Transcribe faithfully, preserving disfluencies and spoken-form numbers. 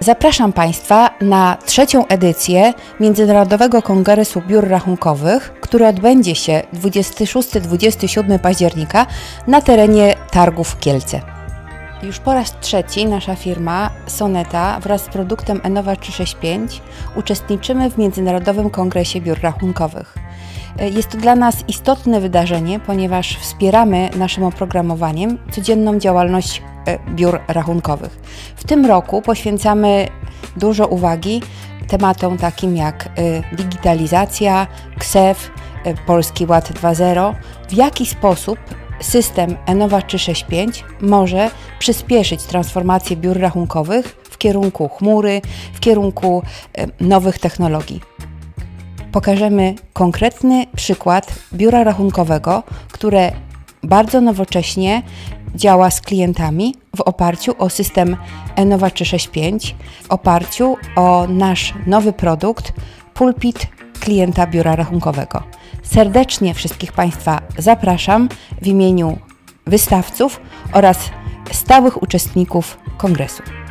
Zapraszam Państwa na trzecią edycję Międzynarodowego Kongresu Biur Rachunkowych, który odbędzie się dwudziestego szóstego do dwudziestego siódmego października na terenie Targów Kielce. Już po raz trzeci nasza firma Soneta wraz z produktem Enowa trzysta sześćdziesiąt pięć uczestniczymy w Międzynarodowym Kongresie Biur Rachunkowych. Jest to dla nas istotne wydarzenie, ponieważ wspieramy naszym oprogramowaniem codzienną działalność biur rachunkowych. W tym roku poświęcamy dużo uwagi tematom takim jak digitalizacja, K S E F, Polski Ład dwa zero, w jaki sposób system Enowa trzysta sześćdziesiąt pięć może przyspieszyć transformację biur rachunkowych w kierunku chmury, w kierunku nowych technologii. Pokażemy konkretny przykład biura rachunkowego, które bardzo nowocześnie działa z klientami w oparciu o system Enowa trzysta sześćdziesiąt pięć, w oparciu o nasz nowy produkt Pulpit klienta biura rachunkowego. Serdecznie wszystkich Państwa zapraszam w imieniu wystawców oraz stałych uczestników kongresu.